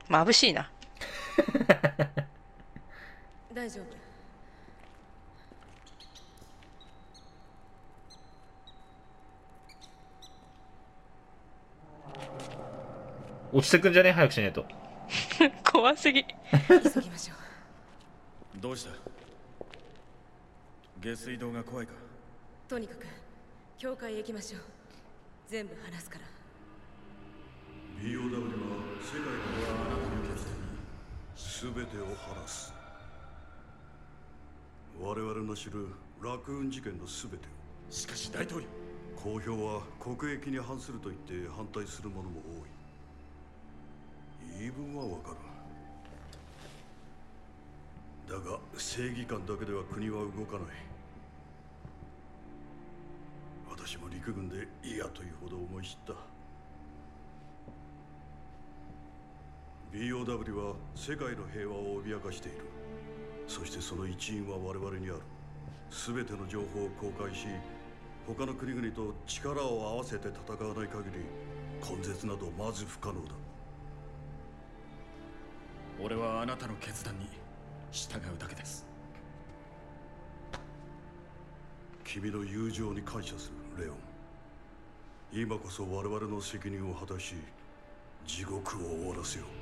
眩しいな。 大丈夫。 落ちてくんじゃね？早くしないと。 怖すぎ。 急ぎましょう。 どうした？下水道が怖いか？ とにかく教会へ行きましょう。全部話すから。 BOW は世界のあなたの決定に全てを話す。我々の知るラクーン事件の全てを。 しかし大統領、 公表は国益に反すると言って反対する者も多い。言い分はわかる。だが正義感だけでは国は動かない。私も陸軍で嫌というほど思い知った。 BOW は世界の平和を脅かしている。そしてその一因は我々にある。全ての情報を公開し、他の国々と力を合わせて戦わない限り根絶などまず不可能だ。 俺はあなたの決断に従うだけです。 君の友情に感謝する、レオン。今こそ我々の責任を果たし、地獄を終わらせよう。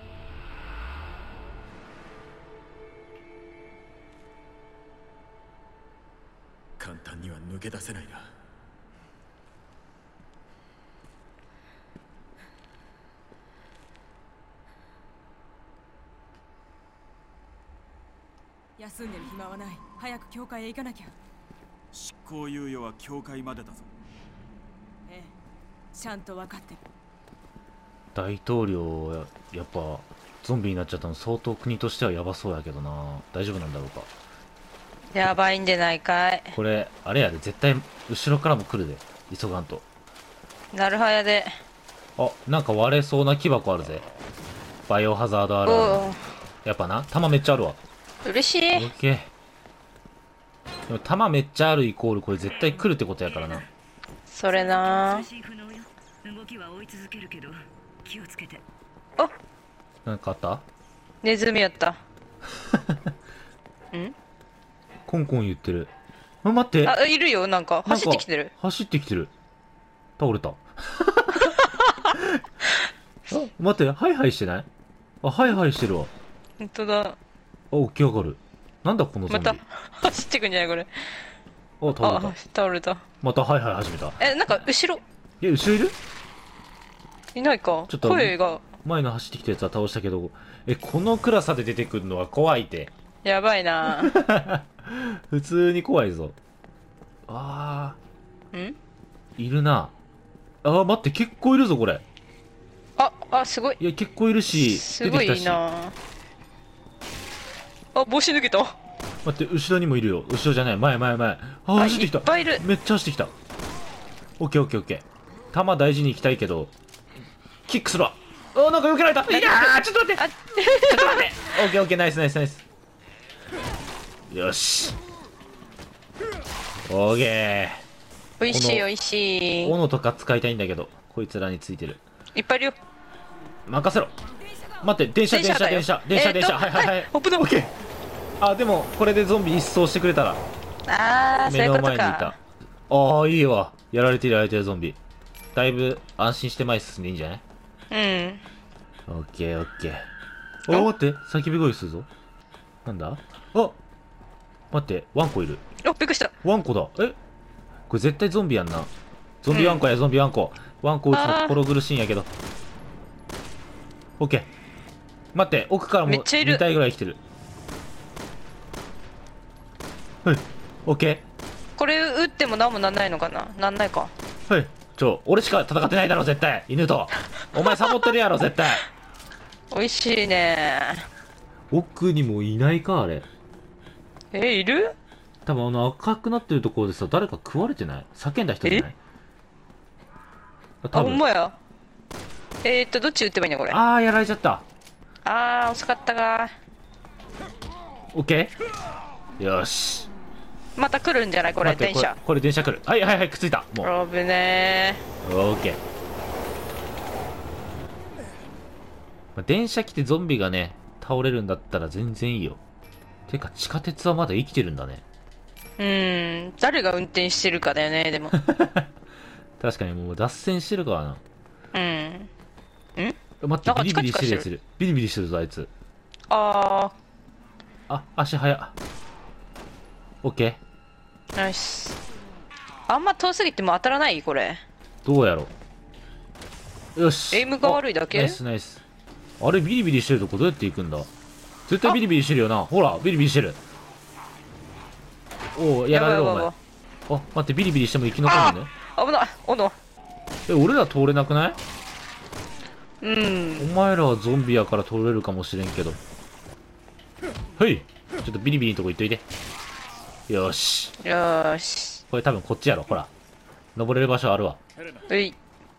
簡単には抜け出せないな。 休んでる暇はない。早く教会へ行かなきゃ。 執行猶予は教会までだぞ。 ええ、ちゃんと分かってる。 大統領やっぱゾンビになっちゃったの相当国としてはやばそうやけどな。大丈夫なんだろうか。 やばいんでないかい。 これあれやで、絶対後ろからも来るで、急がんと。 なるはやで。 あ、なんか割れそうな木箱あるぜ。バイオハザードあるある。 おやっぱな、弾めっちゃあるわ。 お、嬉しオい。 ッケー。でも弾めっちゃあるイコールこれ絶対来るってことやからな。 それな通信不能よ。動きは追い続けるけど気をつけて。 あ、 なんかあった？ ネズミやった。ん？ コンコン言ってる。あ、待って。 あ、いるよ、なんか。走ってきてる。 走ってきてる。倒れた。あ、待って、ハイハイしてない？あ、ハイハイしてるわ。 ほんとだ。 あ、起き上がる。なんだこのゾンビ。 また、走ってくんじゃないこれ。 あ、倒れあ、 た。 倒れた。 またハイハイ始めた。 え、なんか、後ろ、 後ろいる？ いないか。 ちょっと声が、 前の走ってきたやつは倒したけど、この暗さで出てくるのは怖いって。 やばいな。 普通に怖いぞ。いるな。待って、結構いるぞ、これ。 すごい。 いや、結構いるし、 すごいいいな。あ、帽子脱げた。 待って、後ろにもいるよ。後ろじゃない、前。走ってきた。 いっぱいいる。 めっちゃ走ってきた。オッケー。弾大事に行きたいけど、キックするわ。なんか避けられた。いやー、ちょっと待って。ちょっと待って。オッケー、ナイス。よし。オーケおいしい、おいしい。 斧とか使いたいんだけど、こいつらについてる。 いっぱいいるよ。 任せろ。待って、電車。はい。 オープン。 オッケー。でも、これでゾンビ一掃してくれたら。 そういうこと目の前にいか。 た。いいわ。やられてるゾンビ。だいぶ安心して前進んでいいんじゃない？ うん。 オッケー。待って、叫び声するぞ。なんだ？待って、ワンコいる。 びっくりした。 ワンコだ。これ絶対ゾンビやんな。ゾンビワンコや、ゾンビワンコ。ワンコ撃つの心苦しいんやけど。オッケー。待って、奥からもめっちゃいる 2体ぐらい来てる。はい。オッケー。 これ撃っても何もなんないのかな？なんないか。 はい。俺しか戦ってないだろ、絶対。犬と。お前サボってるやろ、絶対。 おいしいね。 奥にもいないか、あれ。 いる？ 多分赤くなってるところでさ、誰か食われてない？叫んだ人じゃない？ ほんまや。どっち撃ってばいいのこれ。 やられちゃった。 惜しかったが。 オッケー。よし。 また来るんじゃないこれ、電車。 これ電車来る。はい、くっついた。もう。 危ねオッケー。 まあ、電車来てゾンビがね、倒れるんだったら全然いいよ。てか、地下鉄はまだ生きてるんだね。 誰が運転してるかだよね、でも。 確かにもう脱線してるからな。待って、 なんかビリビリチカチカしてるしてるやついる。ビリビリしてるぞ、あいつ。 あ足早っ。オッケー。 ナイス。あんま遠すぎても当たらないこれ。 どうやろう。よし。 エイムが悪いだけあナイスナイス。あれ、ビリビリしてるとこどうやって行くんだ。絶対ビリビリしてるよな。ほら、ビリビリしてる。おお、やられろ、お前。あ、待って、ビリビリしても生き残るのね。 危ない。おの。 俺ら通れなくない？ うん。 お前らはゾンビやから通れるかもしれんけど。はい。ちょっとビリビリのとこ行っといて。よし。 よーし。 これ多分こっちやろ。ほら。登れる場所あるわ。 うい。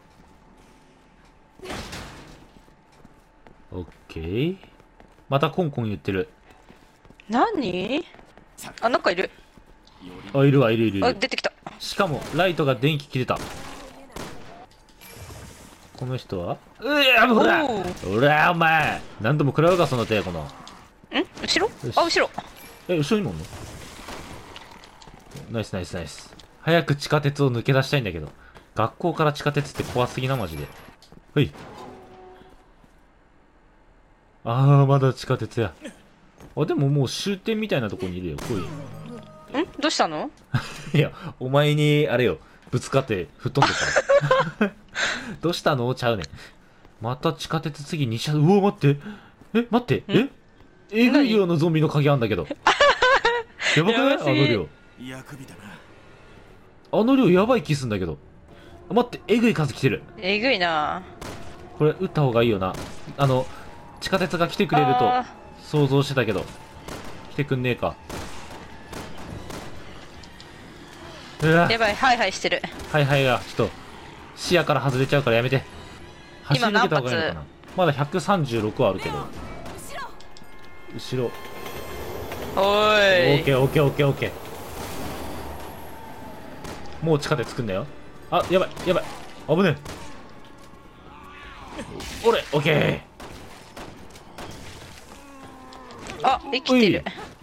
オッケー。またコンコン言ってる。 何？あ、なんかいる。 あ、いるわ、いるいるいあ、 る。 出てきた。 しかも、ライトが電気切れた。この人はほらおーほら、お前何度も食らうか、その手、この。 後ろよしあ、後ろ。 後ろにもおんの？ナイスナイスナイス。早く地下鉄を抜け出したいんだけど。学校から地下鉄って怖すぎな、マジで。ほい。まだ地下鉄や。でももう終点みたいなとこにいるよ。来い。 どうしたの？ いや、お前に、あれよ、ぶつかって吹っ飛んでた。どうしたのちゃうねん。また地下鉄次2車、うお、待って。待って。えぐい量のゾンビの影あんだけど。やばくない？ やばすぎあの量。 役日だな。 あの量やばい気すんだけど。待って、えぐい数来てる。 えぐいな。 これ、撃った方がいいよな。地下鉄が来てくれるとあ想像してたけど。来てくんねえか。うわ、 やばい、ハイハイしてる。 はいはいが、ちょっと、視野から外れちゃうからやめて。走り抜けた方がいいのかな。まだ136はあるけど。後ろ。 おオーい。 ッケーオッケーオッケーオッケー。もう地下鉄来んだよ。あ、やばいやばい。危ねえ。俺、オッケあ、生きてる。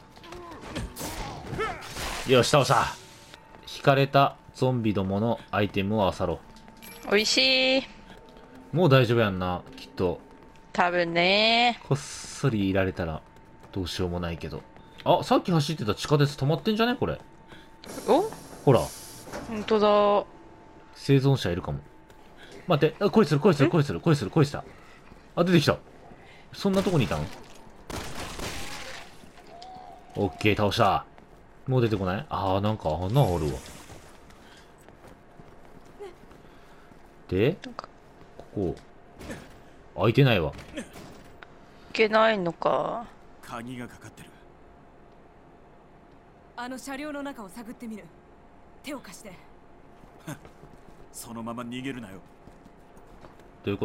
ー。よし、倒した。引かれたゾンビどものアイテムを漁ろおいしい。 う。もう大丈夫やんな、きっと。 多分ね。 こっそりいられたらどうしようもないけど。あ、さっき走ってた地下鉄止まってんじゃねこれ。 お、 ほら、 ほんとだ。 生存者いるかも。待って、恋する恋する恋する恋する恋した。あ、出てきた。そんなとこにいたの？オッケー、倒した。もう出てこない？なんか穴あるわ。で、ここ、開いてないわ。 いけないのか。 鍵がかかってる。 あの車両の中を探ってみる。手を貸して。 そのまま逃げるなよ。 どういうこと？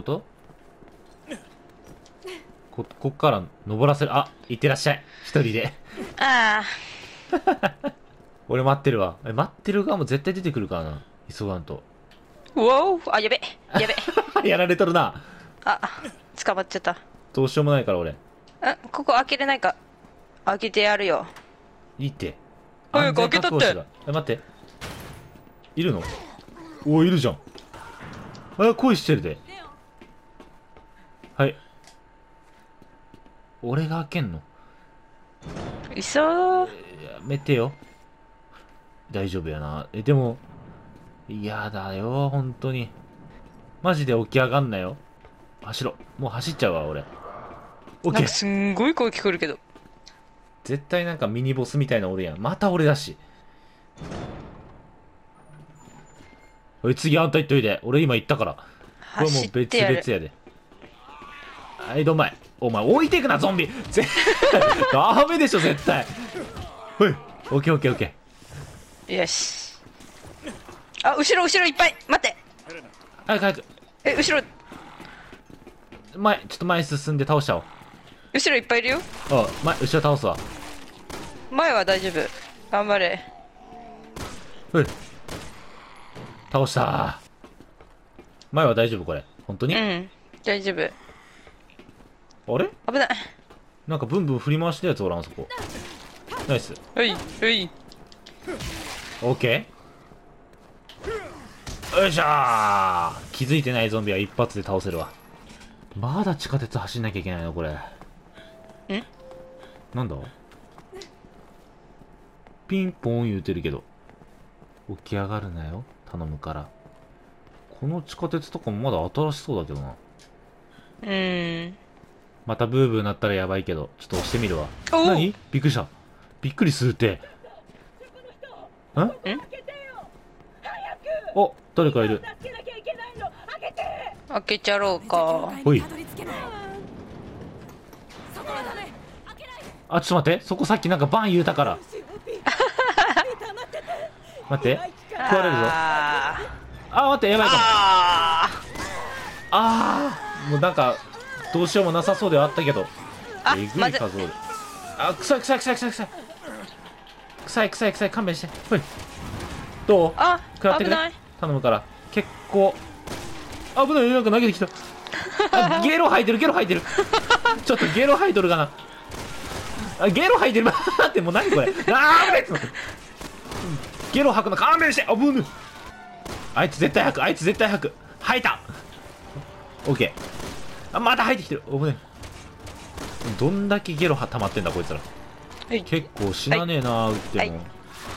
こっから登らせる。あ、行ってらっしゃい。一人で。 あ俺待ってるわ。待ってる側も絶対出てくるからな。急がんと。 うわお、あ、やべ。やべ。 やられとるな。 あ、捕まっちゃった。 どうしようもないから俺。 ここ開けれないか。開けてやるよ。 いいって。 早く安全確保しろ。待って。いるの？おいるじゃん。恋してるで。はい。俺が開けんの？ いそう。 やめてよ。大丈夫やな。でも、嫌だよ、本当に。マジで起き上がんなよ。走ろう。もう走っちゃうわ、俺。オッケー。 なんかすんごい声聞こえるけど。 絶対なんかミニボスみたいな俺やん。また俺だし。おい、次あんた行っといて。俺今行ったから。これもう走っ別てやる。 々やで。はい、どんまい。お前置いていくな、ゾンビ。ダメでしょ、絶対。ほい。オッケーオッケーオッケよし。あ、後ろいっぱい。待って。 ー。早く早く。 後ろちょっと前進んで倒しちゃおう。 いっぱいいるよ。 後ろ倒すわ。 前は大丈夫。頑張れ。 ほい。倒したー。前は大丈夫これ。本当に？ うん、大丈夫。 あれ危ない。 なんかブンブン振り回してるやつおらん、そこ。ナイス。 うい、うい。 オッケー。よいしょー。気づいてないゾンビは一発で倒せるわ。まだ地下鉄走んなきゃいけないのこれ。なんだピンポン言うてるけど。起き上がるなよ。頼むから。この地下鉄とかもまだ新しそうだけどな。またブーブーなったらやばいけど、ちょっと押してみるわ。 おー何びっくりした。びっくりするって。お、誰かいる。 開けちゃろうか。 ほい。 たどり着けない。そこはダメ。開けないで。 あ、ちょっと待って。そこさっきなんかバン言うたから。待って。食われるぞ。待って、やばいかも。もうなんか、どうしようもなさそうではあったけど。えぐい数を。臭い臭い臭い臭い臭い。臭い臭い臭い、勘弁して。ほい。どう食らってくれ。 危ない。 頼むから。結構。危ない、なんか投げてきた。ゲロ吐いてる、ゲロ吐いてる。ちょっとゲロ吐いとるかな。ゲロ吐いてる。待って、もう何これ。ゲロ吐くの勘弁して。危ねえ。あいつ絶対吐く、あいつ絶対吐く。吐いた。オッケー。また吐いてきてる。危ねえ。どんだけゲロ溜まってんだこいつら。結構死なねえな、撃っても。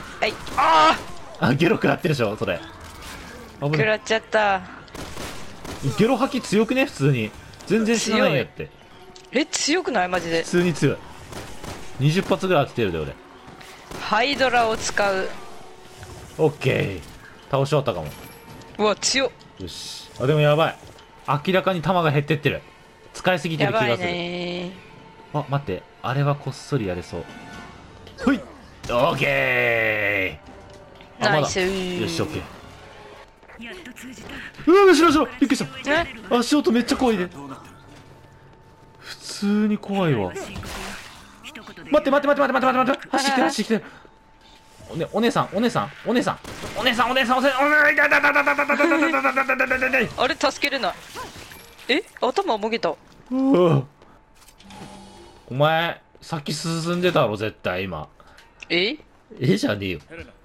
ゲロ食らってるでしょそれ。危ね食らっちゃった。 え。ゲロ吐き強くね普通に。全然死なないんやって。 強くないマジで。 普通に強い。20発ぐらい当ててるで俺。 ハイドラを使う。 オッケー。倒し終わったかも。 うわ、強っ。 よし。でもやばい。明らかに弾が減ってってる。使いすぎてやばいる気がする。 ね待って。あれはこっそりやれそう。ほい。オッケー。 ナイスまだよし、オッケー。 やっと通じた。 うわ、後ろ後ろびっくりした。 え足音めっちゃ怖いで。普通に怖いわ。 深刻よ。一言で待って待って待って待って待って待って走ってきてる走ってきてる。お姉さんお姉さんお姉さんお姉さんお姉さんお姉さんお姉さんあれ助けれない。頭もげた。 お前先進んでたろ絶対今。 えじゃねえよ。 ヘレナ